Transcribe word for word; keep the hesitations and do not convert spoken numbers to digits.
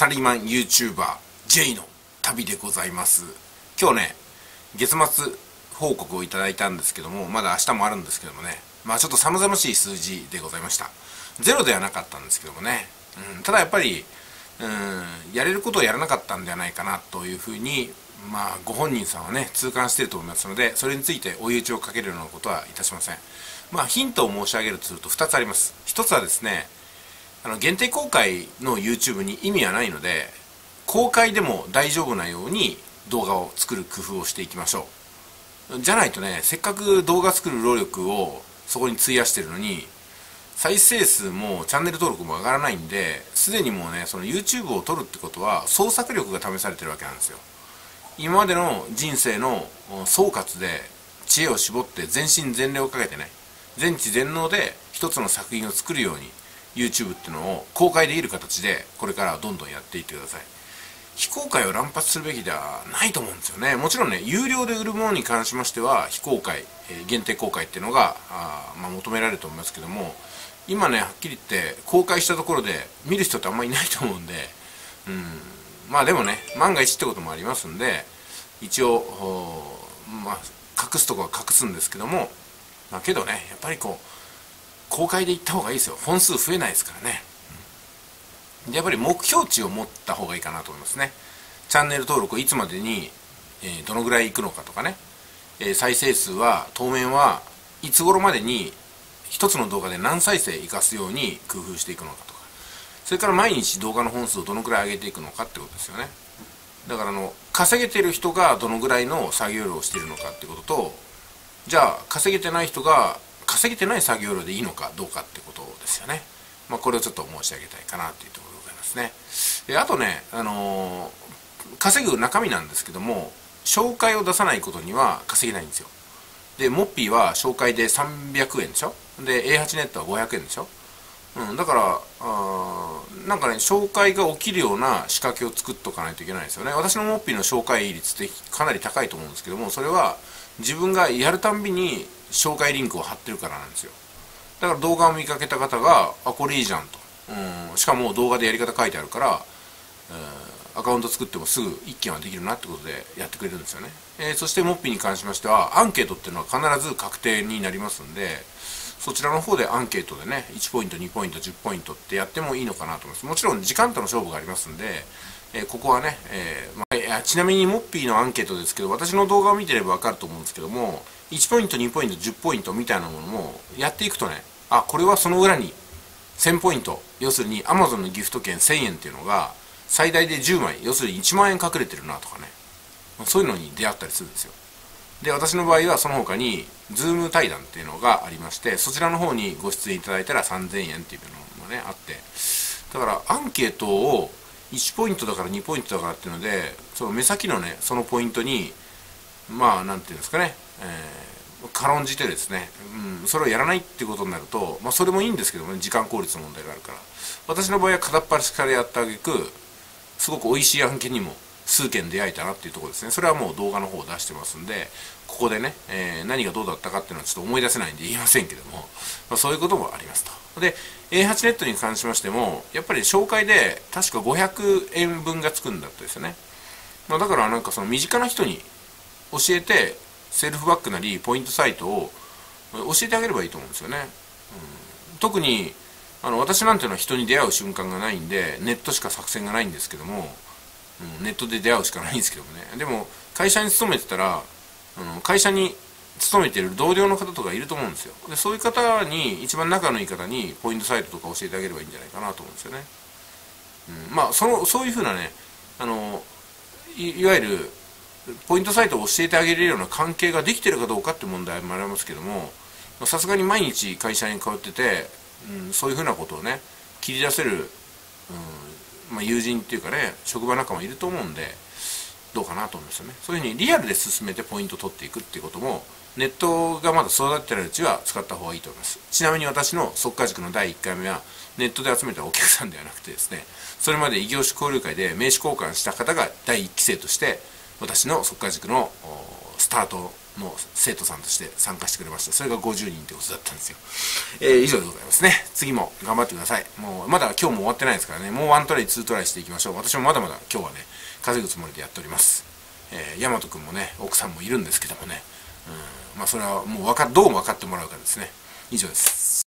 サラリーマン YouTuber J の旅でございます。今日ね、月末報告をいただいたんですけども、まだ明日もあるんですけどもね、まあちょっと寒々しい数字でございました。ゼロではなかったんですけどもね、うん、ただやっぱり、うん、やれることをやらなかったんではないかなというふうに、まあご本人さんはね、痛感していると思いますので、それについて追い打ちをかけるようなことはいたしません。まあヒントを申し上げるとするとふたつあります。ひとつはですね、あの限定公開の YouTube に意味はないので、公開でも大丈夫なように動画を作る工夫をしていきましょう。じゃないとね、せっかく動画作る労力をそこに費やしてるのに、再生数もチャンネル登録も上がらないんで、すでにもうね、その YouTube を撮るってことは創作力が試されてるわけなんですよ。今までの人生の総括で知恵を絞って全身全霊をかけてね、全知全能で一つの作品を作るように YouTube っていうのを公開できる形でこれからどんどんやっていってください。非公開を乱発するべきではないと思うんですよね。もちろんね、有料で売るものに関しましては非公開、えー、限定公開っていうのがあ、まあ、求められると思いますけども、今ねはっきり言って公開したところで見る人ってあんまりいないと思うんで、うん、まあでもね、万が一ってこともありますんで、一応まあ隠すところは隠すんですけども、まあけどね、やっぱりこう公開で行った方がいいですよ。本数増えないですからね。でやっぱり目標値を持った方がいいかなと思いますね。チャンネル登録をいつまでに、えー、どのぐらいいくのかとかね、えー、再生数は当面はいつ頃までに一つの動画で何再生生かすように工夫していくのかとか、それから毎日動画の本数をどのぐらい上げていくのかってことですよね。だからあの稼げてる人がどのぐらいの作業量をしているのかってことと、じゃあ稼げてない人が稼げてない作業量でいいのかどうかってことですよね。まあこれをちょっと申し上げたいかなというところでございますね。であとね、あのー、稼ぐ中身なんですけども、紹介を出さないことには稼げないんですよ。でモッピーは紹介でさんびゃくえんでしょ。で エーはち ネットはごひゃくえんでしょ。うん、だからあなんかね、紹介が起きるような仕掛けを作っとかないといけないですよね。私のモッピーの紹介率ってかなり高いと思うんですけども、それは自分がやるたんびに紹介リンクを貼ってるからなんですよ。だから動画を見かけた方が、あ、これいいじゃんと、うん、しかも動画でやり方書いてあるから、えー、アカウント作ってもすぐ一件はできるなってことでやってくれるんですよね。えー、そしてモッピーに関しましてはアンケートっていうのは必ず確定になりますんで、そちらの方でアンケートでね、いちポイントにポイントじゅっポイントってやってもいいのかなと思います。もちろん時間との勝負がありますんで、えー、ここはね、えーまあ、ちなみにモッピーのアンケートですけど、私の動画を見てれば分かると思うんですけども、いちポイントにポイントじゅっポイントみたいなものもやっていくとね、あ、これはその裏にせんポイント、要するに Amazon のギフト券せんえんっていうのが最大でじゅうまい、要するにいちまんえん隠れてるなとかね、そういうのに出会ったりするんですよ。で私の場合はその他に Zoom 対談っていうのがありまして、そちらの方にご出演いただいたらさんぜんえんっていうのもねあって、だからアンケートをいちポイントだからにポイントだからっていうので、その目先のねそのポイントにまあなんていうんですかね、えー、軽んじてですね、うん、それをやらないっていうことになると、まあそれもいいんですけどもね、時間効率の問題があるから、私の場合は片っ端からやってあげく、すごく美味しい案件にも数件出会えたなっていうところですね。それはもう動画の方を出してますんで、ここでね、えー、何がどうだったかっていうのはちょっと思い出せないんで言いませんけども、まあ、そういうこともありますと。で エーはち ネットに関しましても、やっぱり紹介で確かごひゃくえんぶんがつくんだったですよね。まあ、だからなんかその身近な人に教えて、セルフバックなりポイントサイトを教えてあげればいいと思うんですよね。うん、特にあの私なんていうのは人に出会う瞬間がないんで、ネットしか作戦がないんですけども、うん、ネットで出会うしかないんですけどもね。でも会社に勤めてたら、あの会社に勤めてる同僚の方とかいると思うんですよ。でそういう方に、一番仲のいい方にポイントサイトとか教えてあげればいいんじゃないかなと思うんですよね。うん、まあそのそういうふうなね、あの い, いわゆるポイントサイトを教えてあげれるような関係ができてるかどうかって問題もありますけども、さすがに毎日会社に通ってて、うん、そういうふうなことをね切り出せる、うんまあ、友人っていうかね、職場仲間いると思うんで、どうかなと思うんですよね。そういうふうにリアルで進めてポイントを取っていくっていうことも、ネットがまだ育ってるうちは使った方がいいと思います。ちなみに私の速稼塾のだいいっかいめはネットで集めたお客さんではなくてですね、それまで異業種交流会で名刺交換した方がだいいっきせいとして私の速稼塾のスタートの生徒さんとして参加してくれました。それがごじゅうにんってことだったんですよ。えー、以上でございますね。次も頑張ってください。もうまだ今日も終わってないですからね。もうワントライツートライしていきましょう。私もまだまだ今日はね稼ぐつもりでやっております。えー、大和くんもね奥さんもいるんですけどもね、うん、まあそれはもうわかどう分かってもらうかですね。以上です。